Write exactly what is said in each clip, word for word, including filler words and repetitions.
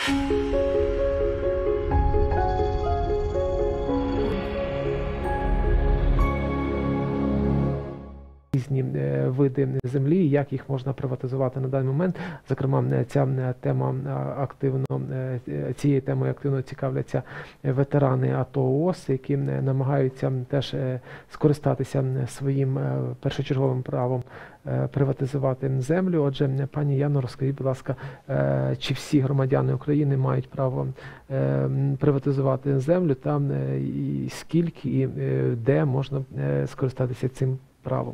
Різні види землі, як їх можна приватизувати на даний момент. Зокрема, ця тема активно, цією темою активно цікавляться ветерани АТО ООС, які намагаються теж скористатися своїм першочерговим правом приватизувати землю. Отже, пані Яно, розкажіть, будь ласка, чи всі громадяни України мають право приватизувати землю, та і скільки і де можна скористатися цим правом?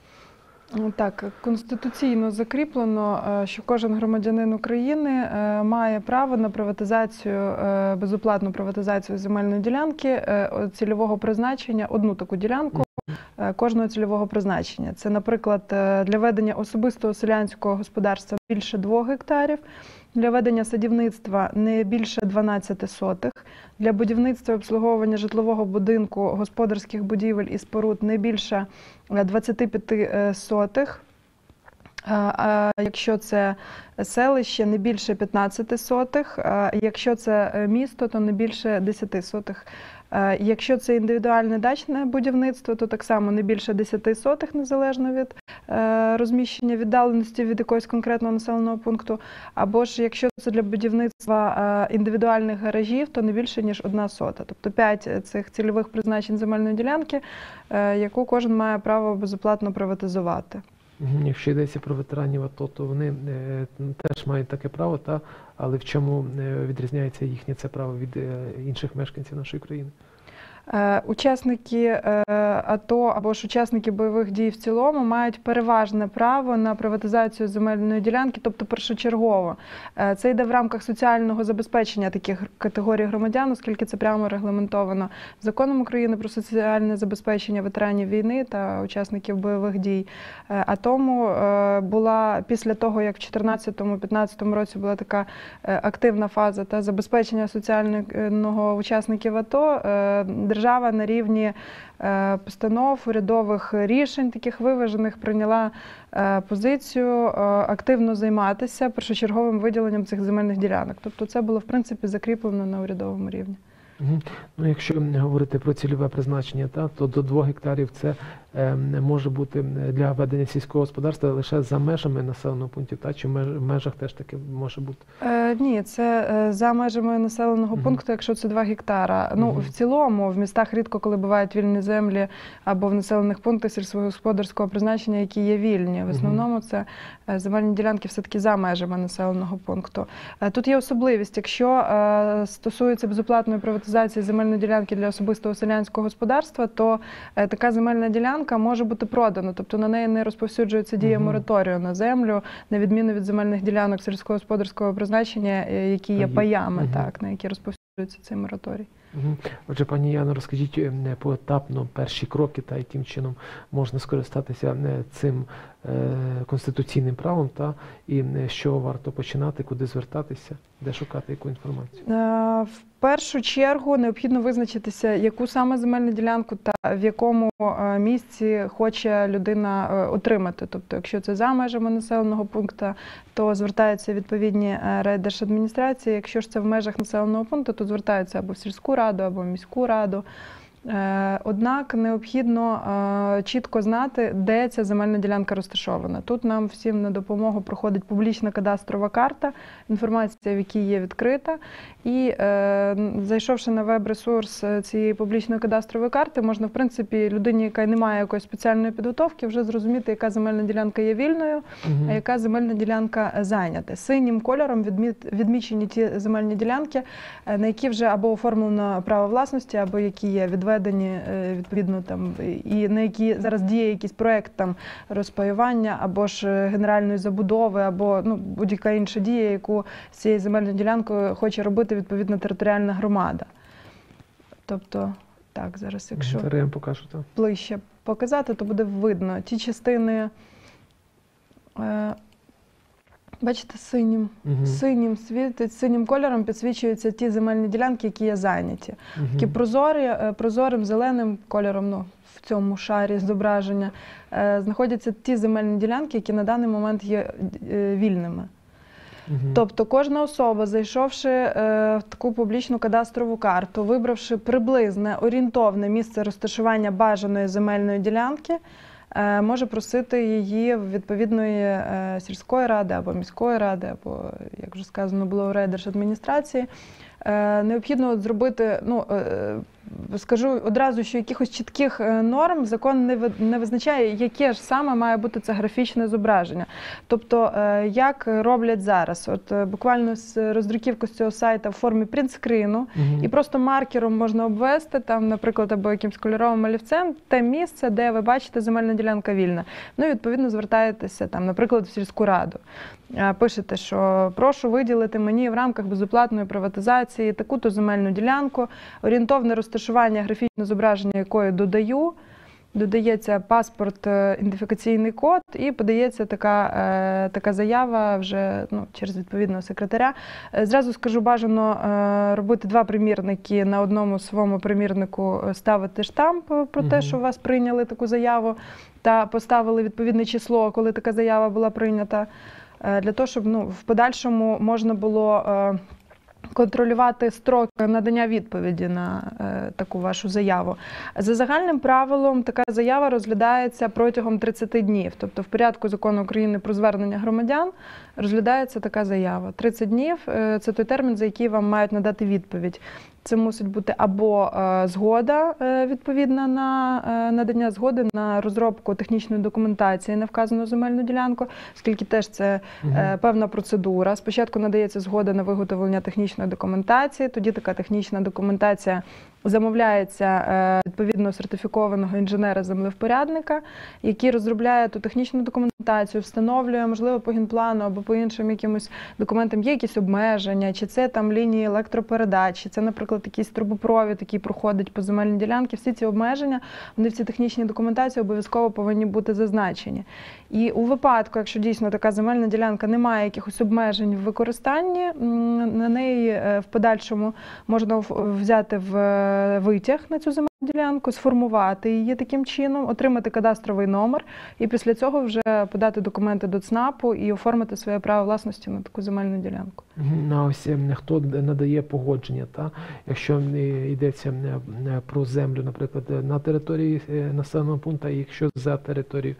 Так, конституційно закріплено, що кожен громадянин України має право на приватизацію, безоплатну приватизацію земельної ділянки цільового призначення, одну таку ділянку кожного цільового призначення. Це, наприклад, для ведення особистого селянського господарства більше двох гектарів, для ведення садівництва не більше дванадцяти сотих, для будівництва і обслуговування житлового будинку, господарських будівель і споруд не більше двадцяти п'яти сотих, а якщо це селище, не більше п'ятнадцяти сотих, а якщо це місто, то не більше десяти сотих. Якщо це індивідуальне дачне будівництво, то так само не більше десяти сотих, незалежно від розміщення, віддаленості від якогось конкретного населеного пункту. Або ж якщо це для будівництва індивідуальних гаражів, то не більше, ніж одна сота. Тобто п'ять цих цільових призначень земельної ділянки, яку кожен має право безоплатно приватизувати. Якщо йдеться про ветеранів АТО, то вони теж мають таке право, та? Але в чому відрізняється їхнє це право від інших мешканців нашої країни? Учасники АТО або ж учасники бойових дій в цілому мають переважне право на приватизацію земельної ділянки, тобто першочергово. Це йде в рамках соціального забезпечення таких категорій громадян, оскільки це прямо регламентовано Законом України про соціальне забезпечення ветеранів війни та учасників бойових дій. А тому була після того, як в дві тисячі чотирнадцятому-п'ятнадцятому році була така активна фаза та забезпечення соціального учасників АТО, держава на рівні постанов, урядових рішень, таких виважених, прийняла позицію активно займатися першочерговим виділенням цих земельних ділянок. Тобто це було, в принципі, закріплено на урядовому рівні. Ну, якщо говорити про цільове призначення, та, то до двох гектарів це е, може бути для ведення сільського господарства лише за межами населеного пункту, та, чи в межах теж таке може бути? Е, ні, це е, за межами населеного uh-huh. пункту, якщо це два гектара. Ну, uh-huh. в цілому, в містах рідко коли бувають вільні землі або в населених пунктах сільськогосподарського призначення, які є вільні. В основному це е, земельні ділянки все-таки за межами населеного пункту. Е, тут є особливість, якщо е, стосується безоплатної приватизації земельної ділянки для особистого селянського господарства, то е, така земельна ділянка може бути продана, тобто на неї не розповсюджується дія мораторію на землю, на відміну від земельних ділянок сільськогосподарського призначення, які є паями, угу. так, на які розповсюджується цей мораторій. Угу. Отже, пані Яно, розкажіть поетапно перші кроки, та яким чином можна скористатися цим е, конституційним правом, та і що варто починати, куди звертатися, де шукати яку інформацію? Е, в першу чергу необхідно визначитися, яку саме земельну ділянку та в якому місці хоче людина отримати. Тобто, якщо це за межами населеного пункту, то звертаються відповідні райдержадміністрації. Якщо ж це в межах населеного пункту, то звертаються або в сільську раду, або в міську раду. Однак необхідно чітко знати, де ця земельна ділянка розташована. Тут нам всім на допомогу проходить публічна кадастрова карта, інформація в якій є відкрита. І зайшовши на веб-ресурс цієї публічної кадастрової карти, можна, в принципі, людині, яка не має якоїсь спеціальної підготовки, вже зрозуміти, яка земельна ділянка є вільною, угу. а яка земельна ділянка зайнята. Синім кольором відмічені ті земельні ділянки, на які вже або оформлено право власності, або які є відведені відповідно там, і на які зараз діє якийсь проєкт там розпаювання, або ж генеральної забудови, або ну, будь-яка інша дія, яку з цією земельною ділянкою хоче робити відповідна територіальна громада. Тобто, так, зараз, якщо я покажу, так. ближче показати, то буде видно ті частини. Е Бачите, синім, угу. синім світить, синім кольором підсвічуються ті земельні ділянки, які є зайняті. Угу. Такі прозорі, прозорим, зеленим кольором, ну, в цьому шарі зображення, е, знаходяться ті земельні ділянки, які на даний момент є е, вільними. Угу. Тобто кожна особа, зайшовши е, в таку публічну кадастрову карту, вибравши приблизне орієнтовне місце розташування бажаної земельної ділянки, е, може просити її відповідної е, сільської ради або міської ради, або, як вже сказано було, в райдержадміністрації. Е, необхідно зробити, ну, е, скажу одразу, що якихось чітких норм закон не, ви, не визначає, яке ж саме має бути це графічне зображення. Тобто, е, як роблять зараз. От е, буквально з роздруківку з цього сайту в формі принтскріну, угу. і просто маркером можна обвести, там, наприклад, або якимсь кольоровим олівцем, те місце, де ви бачите земельна ділянка вільна. Ну і відповідно звертаєтеся, там, наприклад, в сільську раду. Пишете, що прошу виділити мені в рамках безоплатної приватизації таку-то земельну ділянку, орієнтовне розташування, графічне зображення якої додаю, додається паспорт, ідентифікаційний код і подається така, е, така заява вже, ну, через відповідного секретаря. Зразу скажу, бажано е, робити два примірники, на одному своєму примірнику ставити штамп про те, що у вас прийняли таку заяву, та поставили відповідне число, коли така заява була прийнята, для того, щоб, ну, в подальшому можна було е, контролювати строк надання відповіді на е, таку вашу заяву. За загальним правилом, така заява розглядається протягом тридцяти днів. Тобто в порядку Закону України про звернення громадян розглядається така заява. тридцять днів е, – це той термін, за який вам мають надати відповідь. Це мусить бути або е, згода е, відповідна на е, надання згоди на розробку технічної документації на вказану земельну ділянку, оскільки теж це е, певна процедура. Спочатку надається згода на виготовлення технічної документації, тоді така технічна документація замовляється е, відповідно сертифікованого інженера-землевпорядника, який розробляє ту технічну документацію, встановлює, можливо, по генплану або по іншим якимось документам є якісь обмеження, чи це там лінії електропередач, чи це, наприклад, якийсь трубопровід, який проходить по земельній ділянці. Всі ці обмеження, вони в цій технічній документації обов'язково повинні бути зазначені. І у випадку, якщо дійсно така земельна ділянка не має якихось обмежень в використанні, на неї в подальшому можна взяти в витяг на цю земельну ділянку, сформувати її таким чином, отримати кадастровий номер і після цього вже подати документи до ЦНАПу і оформити своє право власності на таку земельну ділянку. А ось хто надає погодження, та? Якщо йдеться про землю, наприклад, на території населеного пункту, і якщо за територією,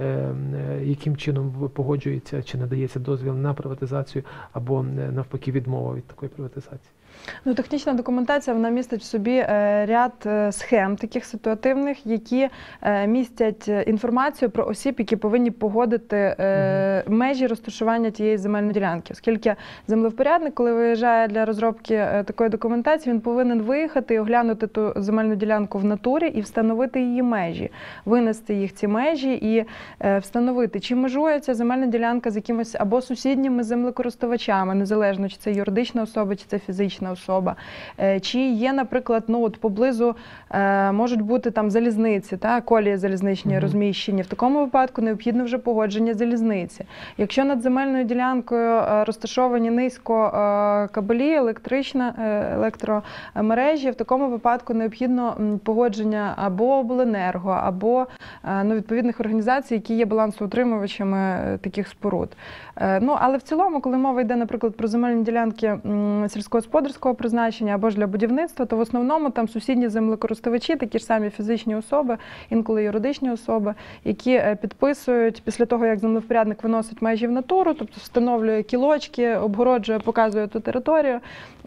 яким чином погоджується чи надається дозвіл на приватизацію або навпаки відмова від такої приватизації? Ну, технічна документація, вона містить в собі ряд схем таких ситуативних, які містять інформацію про осіб, які повинні погодити межі розташування тієї земельної ділянки. Оскільки землевпорядник, коли виїжджає для розробки такої документації, він повинен виїхати і оглянути ту земельну ділянку в натурі і встановити її межі, винести їх ці межі і встановити, чи межує ця земельна ділянка з якимось або сусідніми землекористувачами, незалежно, чи це юридична особа, чи це фізична особа, чи є, наприклад, ну, от поблизу е, можуть бути там залізниці, та, колії залізничні mm-hmm. розміщені. В такому випадку необхідно вже погодження залізниці. Якщо над земельною ділянкою е, розташовані низько е, кабелі, електрична, е, електромережі, в такому випадку необхідно погодження або обленерго, або е, ну, відповідних організацій, які є балансоутримувачами е, таких споруд. Е, ну, але в цілому, коли мова йде, наприклад, про земельні ділянки м, сільськогосподарського призначення або ж для будівництва, то в основному там сусідні землекористувачі, такі ж самі фізичні особи, інколи юридичні особи, які підписують після того, як землевпорядник виносить межі в натуру, тобто встановлює кілочки, обгороджує, показує ту територію,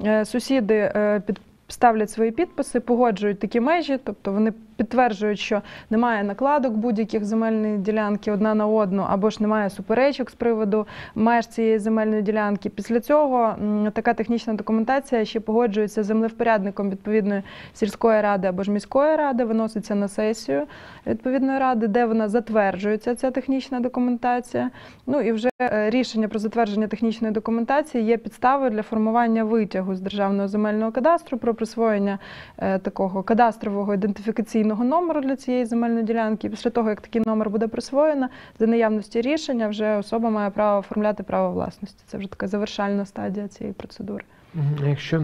сусіди підписують, ставлять свої підписи, погоджують такі межі, тобто вони підтверджують, що немає накладок будь-яких земельної ділянки одна на одну, або ж немає суперечок з приводу меж цієї земельної ділянки. Після цього така технічна документація ще погоджується землевпорядником відповідної сільської ради або ж міської ради, виноситься на сесію відповідної ради, де вона затверджується, ця технічна документація. Ну і вже рішення про затвердження технічної документації є підставою для формування витягу з Державного земельного кадастру про присвоєння е, такого кадастрового ідентифікаційного номеру для цієї земельної ділянки. Після того, як такий номер буде присвоєно, за наявності рішення вже особа має право оформляти право власності. Це вже така завершальна стадія цієї процедури. Якщо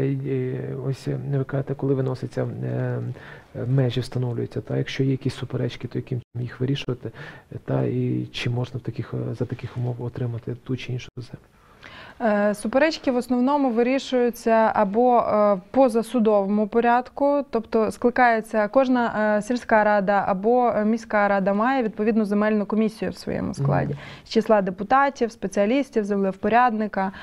ось ви кажете, коли виноситься межі, встановлюються, та якщо є якісь суперечки, то яким їх вирішувати, та і чи можна в таких за таких умов отримати ту чи іншу землю? Суперечки в основному вирішуються або в позасудовому порядку, тобто скликається кожна сільська рада або міська рада має відповідну земельну комісію в своєму складі з числа депутатів, спеціалістів, землевпорядника.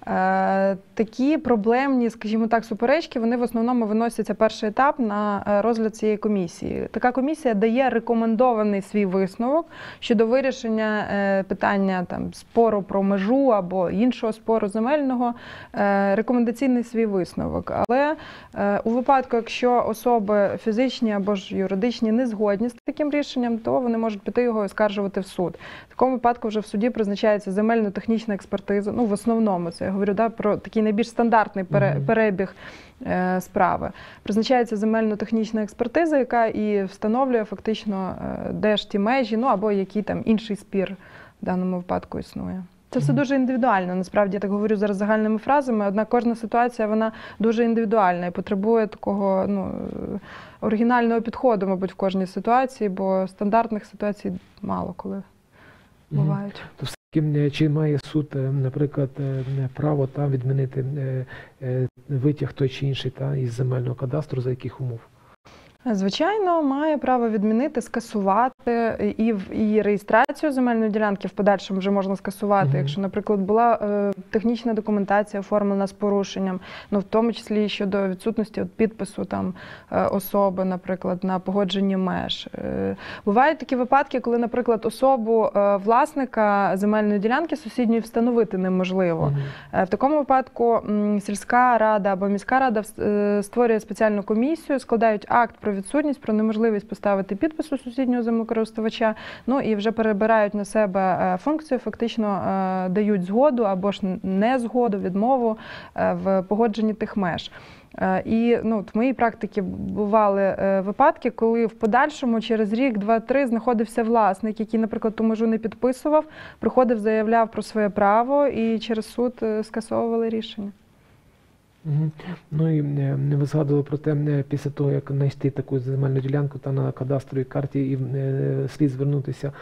Такі проблемні, скажімо так, суперечки, вони в основному виносяться перший етап на розгляд цієї комісії. Така комісія дає рекомендований свій висновок щодо вирішення питання там, спору про межу або іншого спору земельного, рекомендаційний свій висновок. Але у випадку, якщо особи фізичні або ж юридичні не згодні з таким рішенням, то вони можуть піти його оскаржувати в суд. В такому випадку вже в суді призначається земельно-технічна експертиза, ну в основному це я говорю, да, про такий найбільш стандартний перебіг е, справи. Призначається земельно-технічна експертиза, яка і встановлює фактично, е, де ж ті межі, ну або який там інший спір в даному випадку існує. Це все дуже індивідуально, насправді, я так говорю зараз загальними фразами, однак кожна ситуація, вона дуже індивідуальна і потребує такого, ну, оригінального підходу, мабуть, в кожній ситуації, бо стандартних ситуацій мало коли бувають. Чи має суд, наприклад, право та відмінити витяг той чи інший та із земельного кадастру, за яких умов? Звичайно, має право відмінити, скасувати і, і реєстрацію земельної ділянки в подальшому вже можна скасувати, mm-hmm. якщо, наприклад, була е, технічна документація оформлена з порушенням, ну в тому числі щодо відсутності от, підпису там е, особи, наприклад, на погодженні меж. Е, бувають такі випадки, коли, наприклад, особу е, власника земельної ділянки сусідньої встановити неможливо. Mm-hmm. Е, в такому випадку м, сільська рада або міська рада е, створює спеціальну комісію, складають акт про відсутність, про неможливість поставити підпис у сусіднього землекористувача, ну і вже перебирають на себе функцію, фактично дають згоду або ж не згоду, відмову в погодженні тих меж. І ну, в моїй практиці бували випадки, коли в подальшому через рік, два-три знаходився власник, який, наприклад, ту межу не підписував, приходив, заявляв про своє право і через суд скасовували рішення. Угу. Ну і ви згадували про те, після того, як знайти таку земельну ділянку та на кадастровій карті, і слід звернутися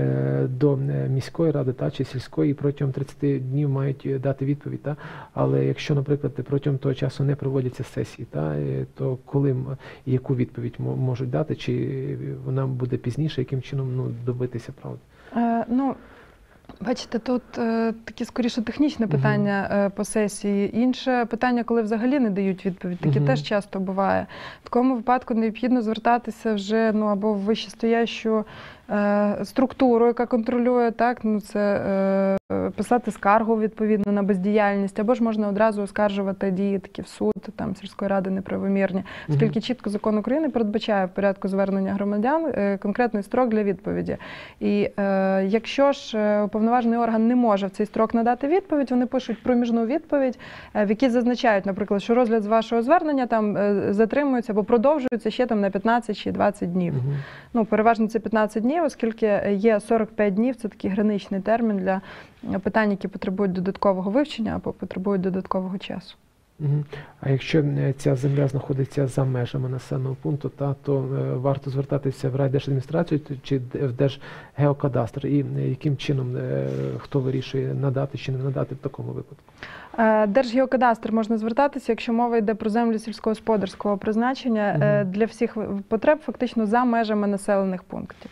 до міської ради та, чи сільської, і протягом тридцяти днів мають дати відповідь. Та? Але якщо, наприклад, протягом того часу не проводяться сесії, та, то коли і яку відповідь можуть дати, чи вона буде пізніше, яким чином ну, добитися правди? Е, ну... Бачите, тут е, такі скоріше технічне питання е, по сесії. Інше питання, коли взагалі не дають відповідь, таке uh-huh. теж часто буває. В такому випадку необхідно звертатися вже ну, або в вищестоящу е, структуру, яка контролює, так, ну, це е, писати скаргу відповідно на бездіяльність, або ж можна одразу оскаржувати дії такі в суд, там, сільської ради неправомірні, оскільки uh-huh. чітко закон України передбачає в порядку звернення громадян е, конкретний строк для відповіді. І е, якщо ж е, уповноважений орган не може в цей строк надати відповідь, вони пишуть проміжну відповідь, в якій зазначають, наприклад, що розгляд з вашого звернення там затримується або продовжується ще там на п'ятнадцять чи двадцять днів. Uh-huh. Ну, переважно це п'ятнадцять днів, оскільки є сорок п'ять днів, це такий граничний термін для питань, які потребують додаткового вивчення або потребують додаткового часу. Угу. А якщо ця земля знаходиться за межами населеного пункту, та, то е, варто звертатися в райдержадміністрацію чи в Держгеокадастр? І яким чином е, хто вирішує надати чи не надати в такому випадку? Держгеокадастр можна звертатися, якщо мова йде про землі сільськогосподарського призначення, угу. для всіх потреб фактично за межами населених пунктів.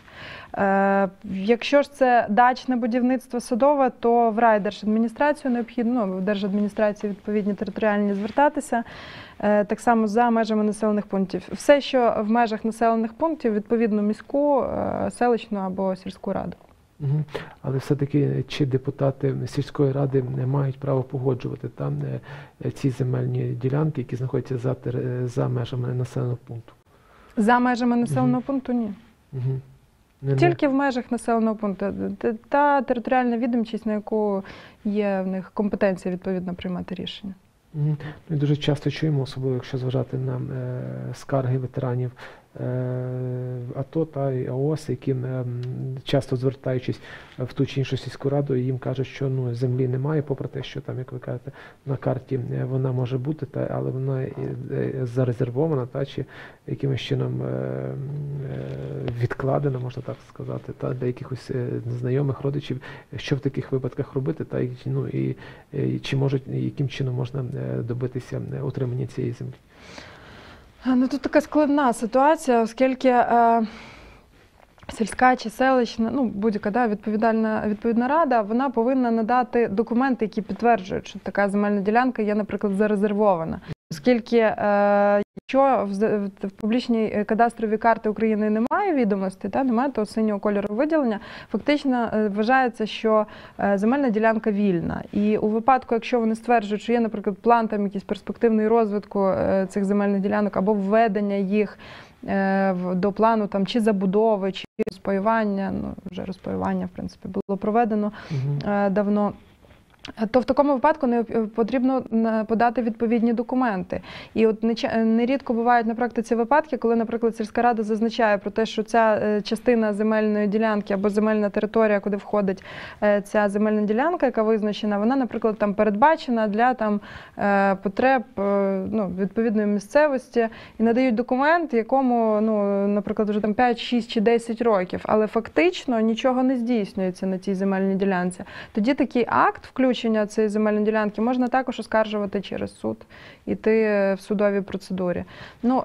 Якщо ж це дачне будівництво садове, то в райдержадміністрацію необхідно, ну, в держадміністрації відповідні територіальні звертатися, так само за межами населених пунктів. Все, що в межах населених пунктів, відповідно міську, селищну або сільську раду. Угу. Але все-таки чи депутати сільської ради не мають право погоджувати там ці земельні ділянки, які знаходяться за, за межами населеного пункту? За межами населеного угу. пункту ні. Угу. Не, Тільки не. в межах населеного пункту. Та територіальна відомчість, на яку є в них компетенція відповідно приймати рішення. Угу. Ми дуже часто чуємо, особливо якщо зважати на е, скарги ветеранів АТО та й АОС, які часто звертаючись в ту чи іншу сільську раду, їм кажуть, що ну, землі немає, попри те, що там, як ви кажете, на карті вона може бути, та, але вона зарезервована, та, чи якимось чином відкладена, можна так сказати, та, для якихось знайомих, родичів. Що в таких випадках робити, та, ну, і, і чи можуть, яким чином можна добитися утримання цієї землі? Ну, тут така складна ситуація, оскільки е, сільська чи селищна, ну, будь-яка да, відповідальна, відповідна рада, вона повинна надати документи, які підтверджують, що така земельна ділянка є, наприклад, зарезервована. Оскільки, е, якщо в, в публічній кадастровій карті України немає відомостей, та, немає того синього кольору виділення, фактично е, вважається, що е, земельна ділянка вільна. І у випадку, якщо вони стверджують, що є, наприклад, план там якийсь перспективний розвитку е, цих земельних ділянок або введення їх е, в, до плану там, чи забудови, чи розпаювання, ну, вже розпаювання, в принципі, було проведено е, давно, то в такому випадку не потрібно подати відповідні документи. І от нерідко бувають на практиці випадки, коли, наприклад, сільська рада зазначає про те, що ця частина земельної ділянки або земельна територія, куди входить ця земельна ділянка, яка визначена, вона, наприклад, там передбачена для там потреб, ну, відповідної місцевості, і надають документ, якому, ну, наприклад, вже там п'ять, шість чи десять років, але фактично нічого не здійснюється на цій земельній ділянці. Тоді такий акт, включення цієї земельної ділянки, можна також оскаржувати через суд, іти в судовій процедурі. Ну,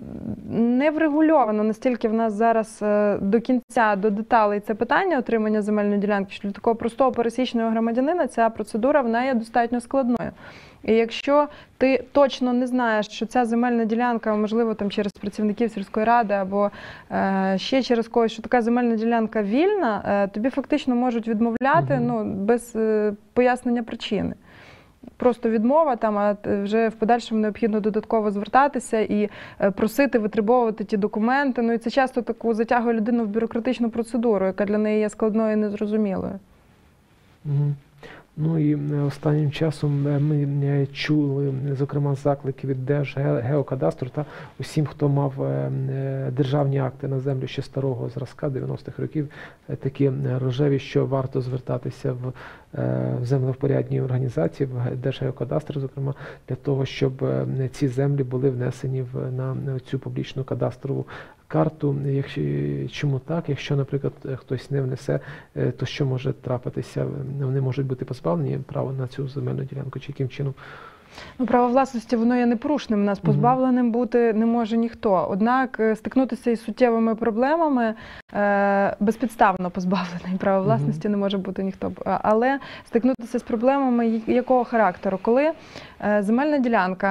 не врегульовано настільки в нас зараз до кінця, до деталей це питання отримання земельної ділянки, що для такого простого пересічного громадянина ця процедура, вона є достатньо складною. І якщо ти точно не знаєш, що ця земельна ділянка, можливо, там через працівників сільської ради або е, ще через когось, що така земельна ділянка вільна, е, тобі фактично можуть відмовляти, угу. ну, без е, пояснення причини. Просто відмова, там, а вже в подальшому необхідно додатково звертатися і просити, витребовувати ті документи. Ну і це часто таку затягує людину в бюрократичну процедуру, яка для неї є складною і незрозумілою. Угу. Ну і останнім часом ми чули, зокрема, заклики від Держгеокадастру та усім, хто мав державні акти на землю ще старого зразка дев'яностих років, такі рожеві, що варто звертатися в землевпорядні організації, в Держгеокадастр, зокрема, для того, щоб ці землі були внесені в, на цю публічну кадастрову карту. Якщо, чому так? Якщо, наприклад, хтось не внесе, то що може трапитися? Вони можуть бути позбавлені права на цю земельну ділянку, чи яким чином? Ну, право власності, воно є непорушним, нас позбавленим бути не може ніхто. Однак стикнутися із суттєвими проблемами, е, безпідставно позбавлений права власності не може бути ніхто. Але стикнутися з проблемами якого характеру? Коли е, земельна ділянка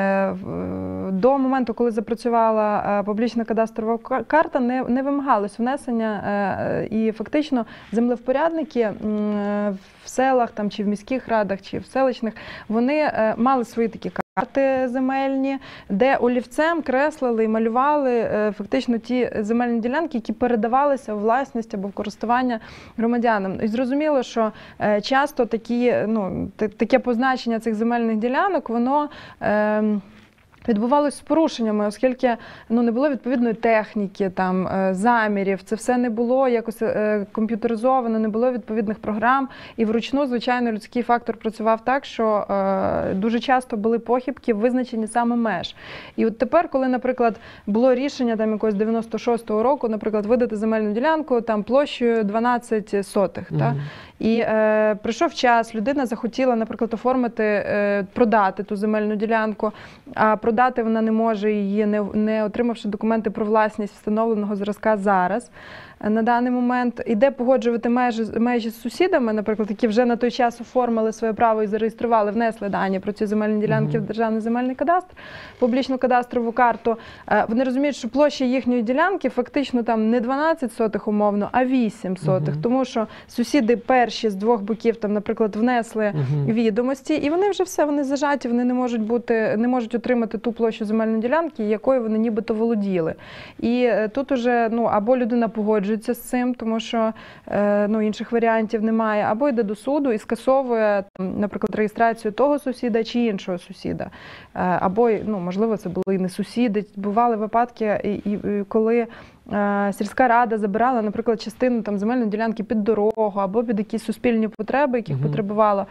е, до моменту, коли запрацювала публічна кадастрова карта, не, не вимагалось внесення, е, і фактично землевпорядники е, в селах там, чи в міських радах, чи в селищних, вони е, мали свої такі карти земельні, де олівцем креслили і малювали е, фактично ті земельні ділянки, які передавалися у власність або в користування громадянам. І зрозуміло, що е, часто такі, ну, таке позначення цих земельних ділянок, воно е, відбувалося з порушеннями, оскільки ну, не було відповідної техніки, там, замірів, це все не було якось комп'ютеризовано, не було відповідних програм. І вручну, звичайно, людський фактор працював так, що е, дуже часто були похибки, визначені саме меж. І от тепер, коли, наприклад, було рішення там, якогось дев'яносто шостого року, наприклад, видати земельну ділянку там, площею дванадцять сотих, mm-hmm. та? І е, прийшов час, людина захотіла, наприклад, оформити, е, продати ту земельну ділянку, а продати вона не може її, не, не отримавши документи про власність встановленого зразка зараз. На даний момент іде погоджувати межі, межі з сусідами, наприклад, які вже на той час оформили своє право і зареєстрували, внесли дані про ці земельні ділянки mm-hmm. в Державний земельний кадастр, публічну кадастрову карту. Вони розуміють, що площа їхньої ділянки фактично там не дванадцять сотих умовно, а вісім сотих, mm-hmm. тому що сусіди перші з двох боків, там, наприклад, внесли mm-hmm. відомості, і вони вже все, вони зажаті, вони не можуть бути, не можуть отримати ту площу земельної ділянки, якою вони нібито володіли. І тут уже, ну, або людина погоджує погоджується з цим, тому що е, ну, інших варіантів немає, або йде до суду і скасовує, там, наприклад, реєстрацію того сусіда чи іншого сусіда. Е, або, ну, можливо, це були і не сусіди. Бували випадки, і, і, коли е, сільська рада забирала, наприклад, частину там, земельної ділянки під дорогу або під якісь суспільні потреби, яких Мгм. потребувала.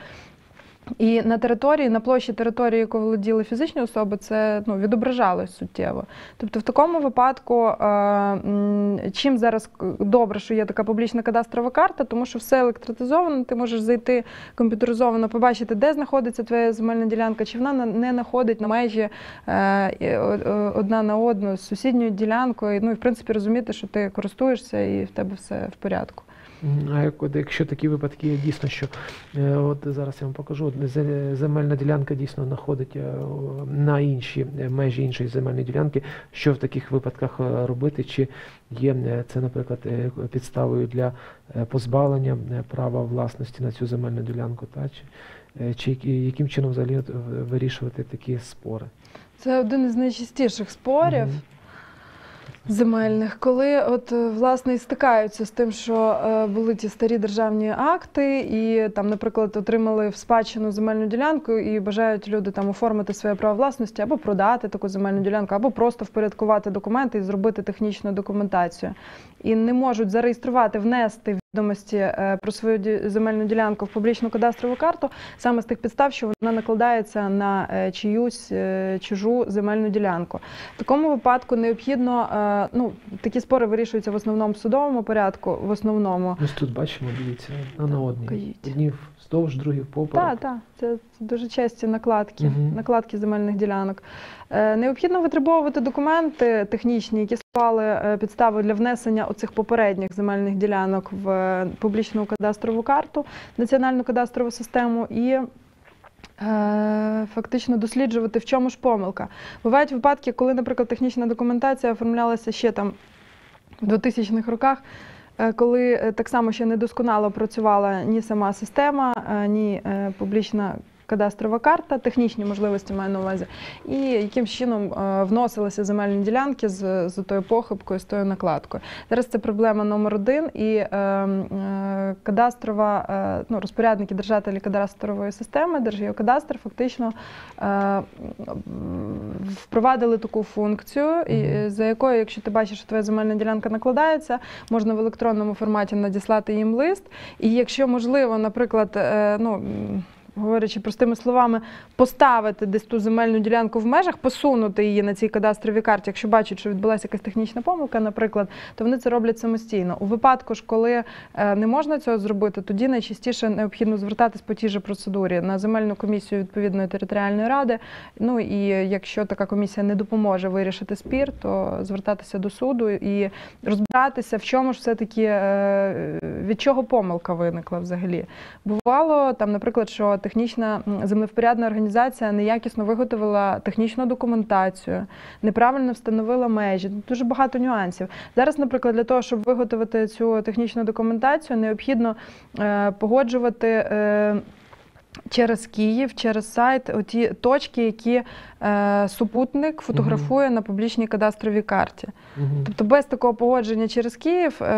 І на території, на площі території, яку володіли фізичні особи, це ну, відображалось суттєво. Тобто в такому випадку, е, м, чим зараз добре, що є така публічна кадастрова карта, тому що все електротизовано, ти можеш зайти комп'ютеризовано, побачити, де знаходиться твоя земельна ділянка, чи вона на- не находить на межі е, і о- о- одна на одну з сусідньою ділянкою, ну і в принципі розуміти, що ти користуєшся і в тебе все в порядку. Мгм. А як, от, якщо такі випадки є дійсно, що е, от зараз я вам покажу, от зе- земельна ділянка дійсно знаходить е, о, на інші е, межі іншої земельної ділянки, що в таких випадках е, робити? Чи є е, це, наприклад, е, підставою для е, позбавлення е, права власності на цю земельну ділянку, та чи, е, чи які- яким чином взагалі от, в- вирішувати такі спори? Це один із найчастіших спорів. Мгм. Земельних, коли от е, власне і стикаються з тим, що е, були ті старі державні акти, і там, наприклад, отримали в спадщину земельну ділянку і бажають люди там оформити своє право власності або продати таку земельну ділянку, або просто впорядкувати документи і зробити технічну документацію. І не можуть зареєструвати, внести відомості е, про свою ді- земельну ділянку в публічну кадастрову карту саме з тих підстав, що вона накладається на е, чиюсь е, чужу земельну ділянку. В такому випадку необхідно, е, ну, такі спори вирішуються в основному в судовому порядку, в основному. Ось тут бачимо, дивіться, одна на одній. Покажіть. Одні вздовж, другі впоперек. Так, так, це дуже часті накладки, Мгм. накладки земельних ділянок. Е, Необхідно витребовувати документи технічні, які склали е, підстави для внесення оцих попередніх земельних ділянок в е, публічну кадастрову карту, національну кадастрову систему і е, фактично досліджувати, в чому ж помилка. Бувають випадки, коли, наприклад, технічна документація оформлялася ще там в двохтисячних роках, е, коли е, так само ще недосконало працювала ні сама система, е, ні е, публічна кадастрова карта, технічні можливості маю на увазі, і яким чином е, вносилися земельні ділянки з, з тою похибкою, з тою накладкою. Зараз це проблема номер один, і е, е, кадастрова, е, ну, розпорядники, держателі кадастрової системи, Держгеокадастр, фактично е, впровадили таку функцію, і, Мгм. за якою, якщо ти бачиш, що твоя земельна ділянка накладається, можна в електронному форматі надіслати їм лист, і якщо можливо, наприклад, е, ну, м, говорячи простими словами, поставити десь ту земельну ділянку в межах, посунути її на цій кадастровій карті, якщо бачать, що відбулася якась технічна помилка, наприклад, то вони це роблять самостійно. У випадку ж, коли е, не можна цього зробити, тоді найчастіше необхідно звертатись по тій же процедурі на земельну комісію відповідної територіальної ради. Ну і якщо така комісія не допоможе вирішити спір, то звертатися до суду і розбиратися, в чому ж все-таки, е, від чого помилка виникла взагалі. Бувало там, наприклад, що технічна м, землевпорядна організація неякісно виготовила технічну документацію, неправильно встановила межі. Дуже багато нюансів. Зараз, наприклад, для того, щоб виготовити цю технічну документацію, необхідно е, погоджувати е, через Київ, через сайт оті точки, які е, супутник фотографує на публічній кадастровій карті. Мгм. Тобто без такого погодження через Київ е,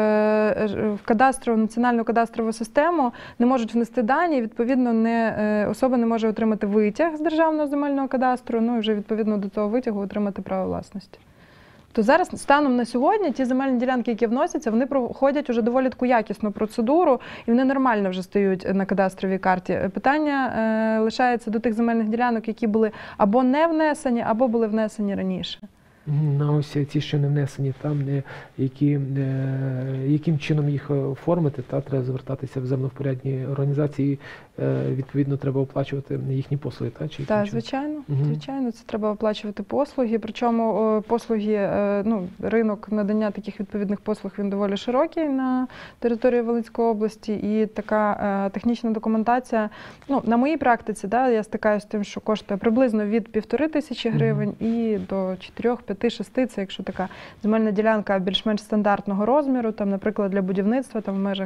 в кадастрову, національну кадастрову систему не можуть внести дані, і, відповідно, не, е, особа не може отримати витяг з Державного земельного кадастру, ну і вже відповідно до того витягу отримати право власності. То зараз, станом на сьогодні, ті земельні ділянки, які вносяться, вони проходять уже доволі таку якісну процедуру, і вони нормально вже стають на кадастровій карті. Питання е, лишається до тих земельних ділянок, які були або не внесені, або були внесені раніше. Мгм. На ось ці, що не внесені, там е, які, е, яким чином їх е, оформити, та треба звертатися в землевпорядні організації, е, відповідно треба оплачувати їхні послуги, та чи яким Так, чином? звичайно, Мгм. звичайно, це треба оплачувати послуги. Причому о, послуги, е, ну, ринок надання таких відповідних послуг, він доволі широкий на території Волинської області. І така е, технічна документація, ну, на моїй практиці, да, я стикаюся з тим, що коштує приблизно від півтори тисячі гривень і до чотирьох, п'яти, шести, це якщо така земельна ділянка більш-менш стандартного розміру, там, наприклад, для будівництва там в межах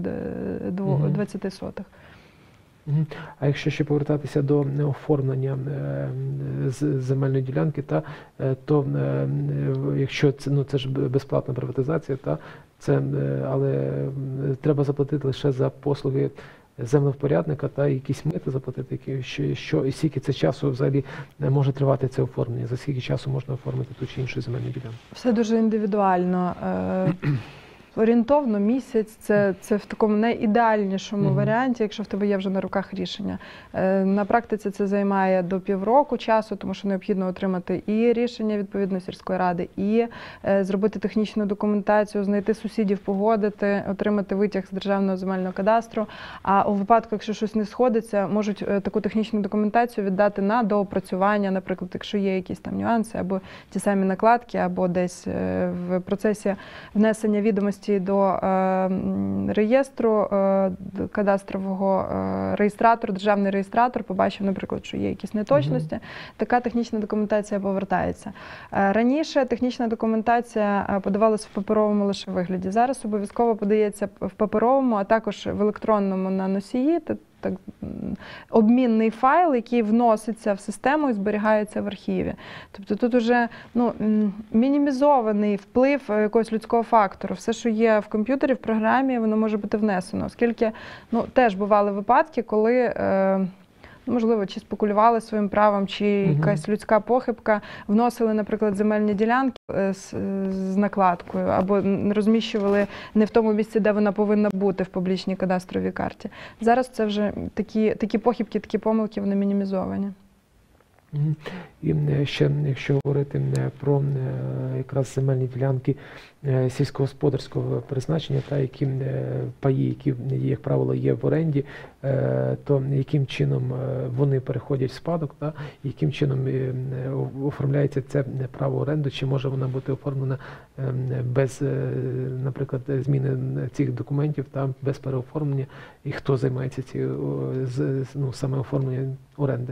Мгм. двадцяти сотих. Мгм. А якщо ще повертатися до е, оформлення е, з- земельної ділянки, та, е, то е, е, якщо це, ну, це ж безплатна приватизація, та, Це, але треба заплатити лише за послуги землевпорядника та якісь мити заплатити, що, що і скільки це часу взагалі може тривати це оформлення, за скільки часу можна оформити ту чи іншу земельну ділянку. Все дуже індивідуально. Орієнтовно місяць, це, це в такому найідеальнішому mm-hmm. варіанті, якщо в тебе є вже на руках рішення. На практиці це займає до півроку часу, тому що необхідно отримати і рішення відповідно сільської ради, і зробити технічну документацію, знайти сусідів, погодити, отримати витяг з Державного земельного кадастру. А у випадку, якщо щось не сходиться, можуть таку технічну документацію віддати на доопрацювання, наприклад, якщо є якісь там нюанси, або ті самі накладки, або десь в процесі внесення відомостей до е, реєстру е, кадастрового е, реєстратора, державний реєстратор побачив, наприклад, що є якісь неточності, mm-hmm. така технічна документація повертається. Е, раніше технічна документація подавалася в паперовому лише вигляді. Зараз обов'язково подається в паперовому, а також в електронному на носії, так, обмінний файл, який вноситься в систему і зберігається в архіві. Тобто тут вже ну, мінімізований вплив якогось людського фактору. Все, що є в комп'ютері, в програмі, воно може бути внесено. Оскільки ну, теж бували випадки, коли е, можливо, чи спекулювали своїм правом, чи угу. якась людська похибка, вносили, наприклад, земельні ділянки з, з накладкою, або розміщували не в тому місці, де вона повинна бути в публічній кадастровій карті. Зараз це вже такі, такі похибки, такі помилки, вони мінімізовані. І ще, якщо говорити про якраз земельні ділянки сільськогосподарського призначення, та які паї, які, як правило, є в оренді, то яким чином вони переходять в спадок, та яким чином оформляється це право оренди, чи може вона бути оформлена без, наприклад, зміни цих документів, та без переоформлення, і хто займається цією, ну, саме оформленням оренди?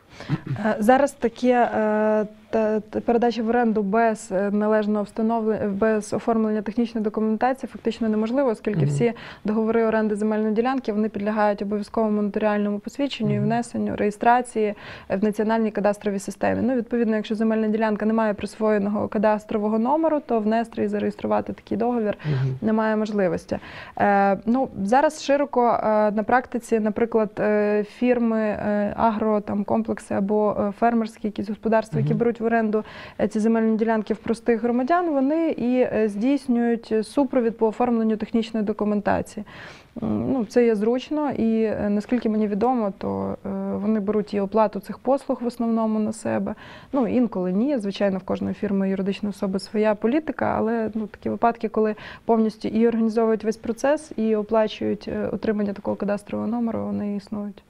Зараз таке передача в оренду без належного встановлення, без оформлення технічної документації фактично неможливо, оскільки mm-hmm. всі договори оренди земельної ділянки, вони підлягають обов'язковому нотаріальному посвідченню mm-hmm. і внесенню, реєстрації в національній кадастровій системі. Ну, відповідно, якщо земельна ділянка не має присвоєного кадастрового номеру, то внести і зареєструвати такий договір mm-hmm. немає можливості. Е, ну, зараз широко е, на практиці, наприклад, е, фірми, е, агро, там, комплекси або фермерські якісь господарства, mm-hmm. які беруть в оренду ці земельні ділянки в простих громадян, вони і здійснюють супровід по оформленню технічної документації. Ну, це є зручно, і наскільки мені відомо, то вони беруть і оплату цих послуг в основному на себе. Ну, інколи ні. Звичайно, в кожної фірми юридичної особи своя політика, але ну, такі випадки, коли повністю і організовують весь процес, і оплачують отримання такого кадастрового номеру, вони існують.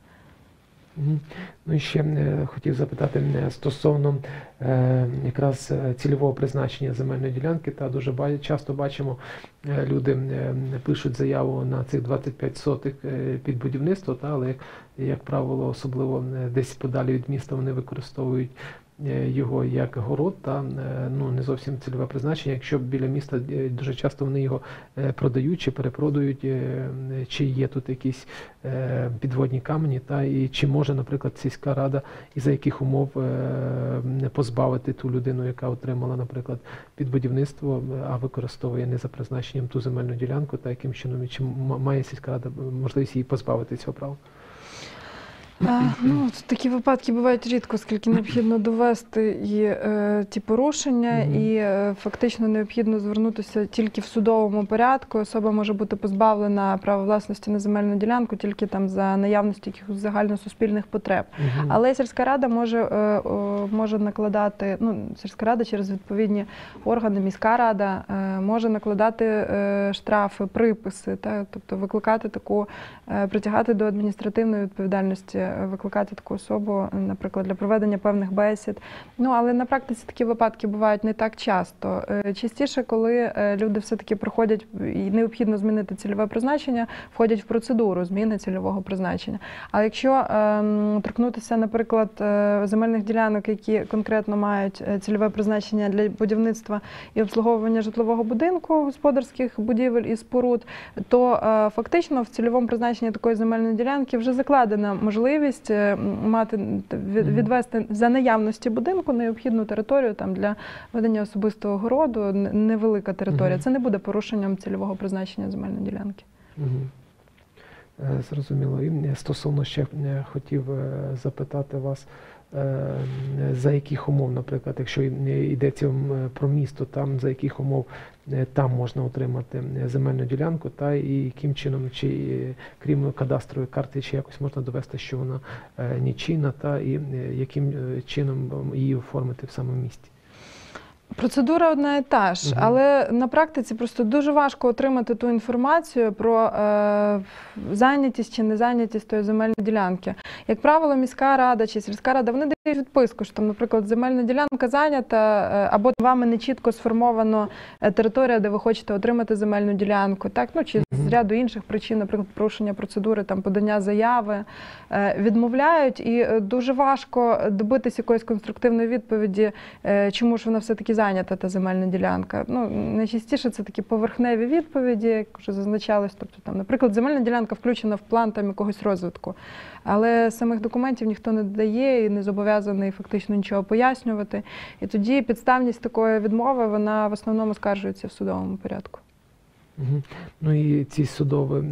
Ну і ще е, хотів запитати е, стосовно е, якраз цільового призначення земельної ділянки. Та дуже ба- часто бачимо, е, люди е, пишуть заяву на цих двадцять п'ять сотих е, під будівництво, та, але як, як правило, особливо е, десь подалі від міста вони використовують його як город, та ну, не зовсім цільове призначення. Якщо біля міста дуже часто вони його продають чи перепродають, чи є тут якісь підводні камені, та і чи може, наприклад, сільська рада і за яких умов позбавити ту людину, яка отримала, наприклад, під будівництво, а використовує не за призначенням ту земельну ділянку, та яким чином, чи має сільська рада можливість її позбавити цього права? А, ну, такі випадки бувають рідко, оскільки необхідно довести і е, ті порушення, mm-hmm. і е, фактично необхідно звернутися тільки в судовому порядку. Особа може бути позбавлена права власності на земельну ділянку тільки там за наявності якихось загальносуспільних потреб. Mm-hmm. Але сільська рада може, е, о, може накладати, ну, сільська рада через відповідні органи, міська рада е, може накладати е, штрафи, приписи, та, тобто викликати таку, е, притягати до адміністративної відповідальності, викликати таку особу, наприклад, для проведення певних бесід. Ну, але на практиці такі випадки бувають не так часто. Частіше, коли люди все-таки проходять і необхідно змінити цільове призначення, входять в процедуру зміни цільового призначення. А якщо е, торкнутися, наприклад, земельних ділянок, які конкретно мають цільове призначення для будівництва і обслуговування житлового будинку, господарських будівель і споруд, то е, фактично в цільовому призначенні такої земельної ділянки вже закладена можливість можливість мати, відвести за наявності будинку необхідну територію там для ведення особистого городу, невелика територія. Це не буде порушенням цільового призначення земельної ділянки. Зрозуміло. І стосовно ще хотів запитати вас, за яких умов, наприклад, якщо йдеться про місто, там за яких умов там можна отримати земельну ділянку, та і яким чином, чи крім кадастрової карти, чи якось можна довести, що вона нічийна, та і яким чином її оформити в самому місті? Процедура одна і та ж, угу. але на практиці просто дуже важко отримати ту інформацію про е, зайнятість чи незайнятість тої земельної ділянки. Як правило, міська рада чи сільська рада, вони дають відписку, що там, наприклад, земельна ділянка зайнята, або вами не чітко сформовано територія, де ви хочете отримати земельну ділянку, так? Ну, чи з ряду інших причин, наприклад, порушення процедури, там, подання заяви, е, відмовляють, і дуже важко добитися якоїсь конструктивної відповіді, е, чому ж вона все-таки зайнята, та земельна ділянка. Ну, найчастіше це такі поверхневі відповіді, як вже зазначалось, тобто, там, наприклад, земельна ділянка включена в план там якогось розвитку, але самих документів ніхто не додає і не зобов'язаний фактично нічого пояснювати. І тоді підставність такої відмови, вона в основному скаржується в судовому порядку. Угу. Ну і ці судові,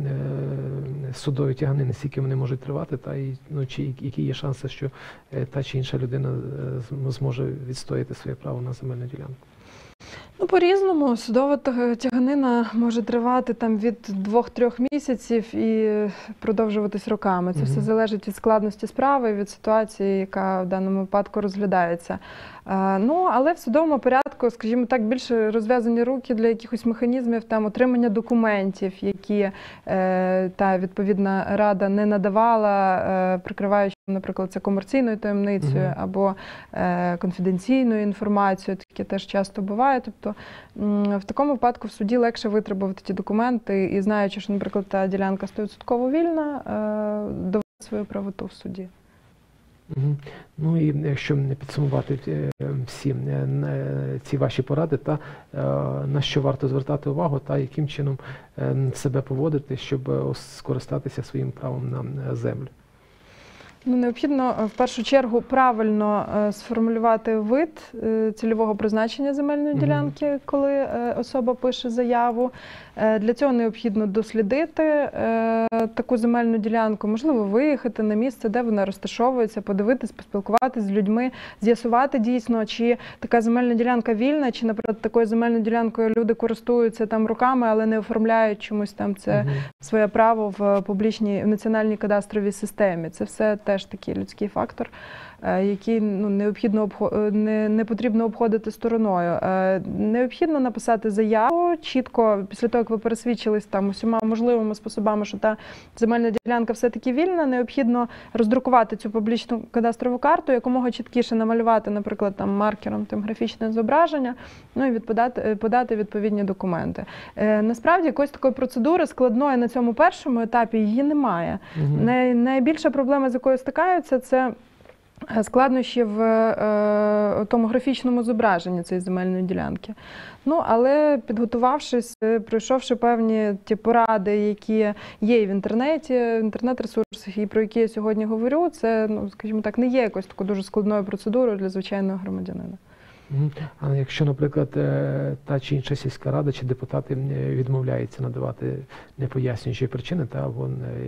судові тяганини, скільки вони можуть тривати, та і, ну, чи які є шанси, що та чи інша людина зможе відстояти своє право на земельну ділянку? Ну, по-різному. Судова тяганина може тривати там від двох-трьох місяців і продовжуватись роками. Це mm-hmm. все залежить від складності справи, від ситуації, яка в даному випадку розглядається. А, ну, але в судовому порядку, скажімо так, більше розв'язані руки для якихось механізмів там отримання документів, які е, та відповідна рада не надавала, е, прикриваючи, наприклад, це комерційною таємницею mm-hmm. або е, конфіденційною інформацією. Таке теж часто буває. Тобто в такому випадку в суді легше витребувати ті документи і, знаючи, що, наприклад, та ділянка сто відсотків вільна, довести свою правоту в суді. Угу. Ну і якщо підсумувати всі ці ваші поради, та на що варто звертати увагу, та яким чином себе поводити, щоб скористатися своїм правом на землю? Ну, необхідно в першу чергу правильно сформулювати вид цільового призначення земельної ділянки, mm-hmm. коли особа пише заяву. Для цього необхідно дослідити таку земельну ділянку, можливо, виїхати на місце, де вона розташовується, подивитись, поспілкуватися з людьми, з'ясувати дійсно, чи така земельна ділянка вільна, чи, наприклад, такою земельною ділянкою люди користуються там руками, але не оформляють чомусь там це mm-hmm. своє право в публічній, в національній кадастровій системі. Це все теж такий людський фактор, який, ну, необхідно не, не потрібно обходити стороною. Необхідно написати заяву чітко, після того, як ви пересвідчились там усіма можливими способами, що та земельна ділянка все-таки вільна, необхідно роздрукувати цю публічну кадастрову карту, якомога чіткіше намалювати, наприклад, там маркером тим графічне зображення, ну і відподати, подати відповідні документи. Насправді, якоїсь такої процедури складної на цьому першому етапі її немає. Угу. Най, найбільша проблема, з якою стикаються, це складнощі в е, тому графічному зображенні цієї земельної ділянки. Ну, але підготувавшись, пройшовши певні ті поради, які є в інтернеті, в інтернет-ресурсах, і про які я сьогодні говорю, це, ну, скажімо так, не є якось такою дуже складною процедурою для звичайного громадянина. А якщо, наприклад, та чи інша сільська рада чи депутати відмовляються надавати непояснюючі причини, та або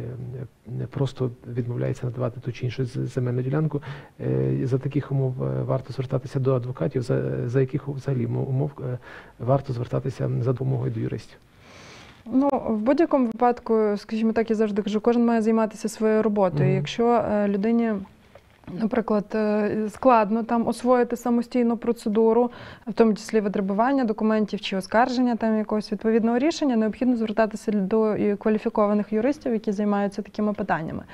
не просто відмовляються надавати ту чи іншу земельну ділянку, за таких умов варто звертатися до адвокатів, за, за яких взагалі умов варто звертатися за допомогою до юристів? Ну, в будь-якому випадку, скажімо так, я завжди кажу, кожен має займатися своєю роботою. Mm-hmm. Якщо людині, наприклад, складно там освоїти самостійну процедуру, в тому числі витребування документів чи оскарження там якогось відповідного рішення, необхідно звертатися до кваліфікованих юристів, які займаються такими питаннями.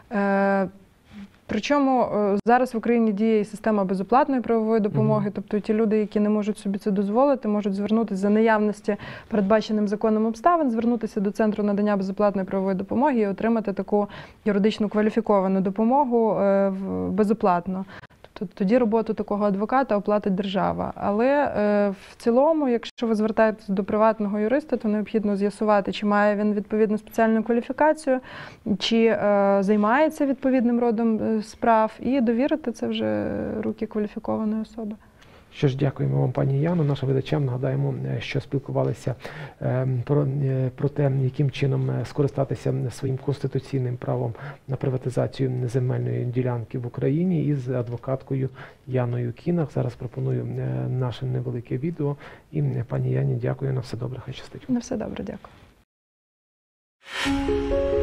Причому зараз в Україні діє і система безоплатної правової допомоги, mm-hmm. тобто ті люди, які не можуть собі це дозволити, можуть звернутися за наявності передбаченим законом обставин, звернутися до Центру надання безоплатної правової допомоги і отримати таку юридичну кваліфіковану допомогу безоплатно. то тоді роботу такого адвоката оплатить держава. Але е, в цілому, якщо ви звертаєтесь до приватного юриста, то необхідно з'ясувати, чи має він відповідну спеціальну кваліфікацію, чи е, займається відповідним родом справ, і довірити це вже руки кваліфікованої особи. Що ж, дякуємо вам, пані Яно. Нашим глядачам нагадаємо, що спілкувалися про, про те, яким чином скористатися своїм конституційним правом на приватизацію земельної ділянки в Україні із адвокаткою Яною Кінах. Зараз пропоную наше невелике відео. І пані Яні, дякую. На все добре, хай щастить. На все добре, дякую.